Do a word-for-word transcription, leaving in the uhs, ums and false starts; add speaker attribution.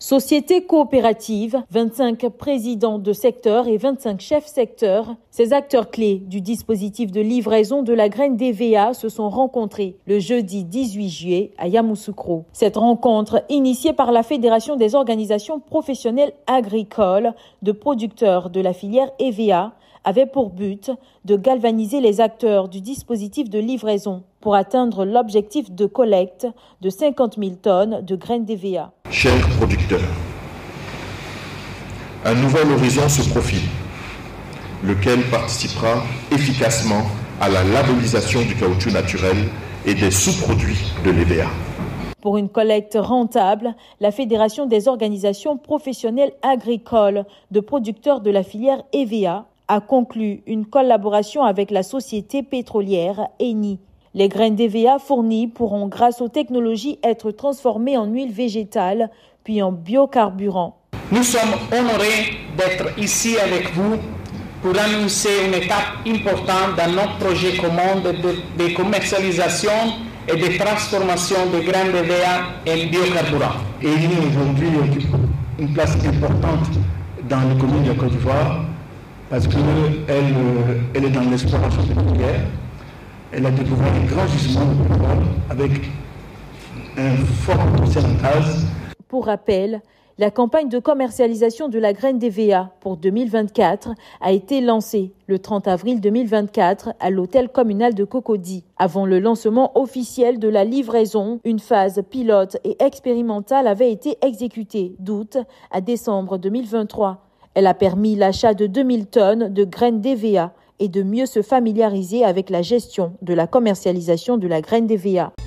Speaker 1: Société coopérative, vingt-cinq présidents de secteur et vingt-cinq chefs secteurs, ces acteurs clés du dispositif de livraison de la graine d'E V A se sont rencontrés le jeudi dix-huit juillet à Yamoussoukro. Cette rencontre, initiée par la Fédération des organisations professionnelles agricoles de producteurs de la filière E V A, avait pour but de galvaniser les acteurs du dispositif de livraison pour atteindre l'objectif de collecte de cinquante mille tonnes de graines d'E V A.
Speaker 2: Chers producteurs, un nouvel horizon se profile, lequel participera efficacement à la labellisation du caoutchouc naturel et des sous-produits de l'E V A.
Speaker 1: Pour une collecte rentable, la Fédération des organisations professionnelles agricoles de producteurs de la filière E V A a conclu une collaboration avec la société pétrolière Eni. Les graines d'E V A fournies pourront, grâce aux technologies, être transformées en huile végétale, puis en biocarburant.
Speaker 3: Nous sommes honorés d'être ici avec vous pour annoncer une étape importante dans notre projet commun de, de, de commercialisation et de transformation des graines d'E V A en biocarburant.
Speaker 4: Eni aujourd'hui occupe une place importante dans l'économie de la Côte d'Ivoire parce qu'elle elle est dans l'exploration pétrolière. Elle a découvert un grand gisement de pétrole avec un fort pourcentage.
Speaker 1: Pour rappel, la campagne de commercialisation de la graine d'E V A pour deux mille vingt-quatre a été lancée le trente avril deux mille vingt-quatre à l'hôtel communal de Cocody. Avant le lancement officiel de la livraison, une phase pilote et expérimentale avait été exécutée d'août à décembre deux mille vingt-trois. Elle a permis l'achat de deux mille tonnes de graines d'E V A et de mieux se familiariser avec la gestion de la commercialisation de la graine d'E V A.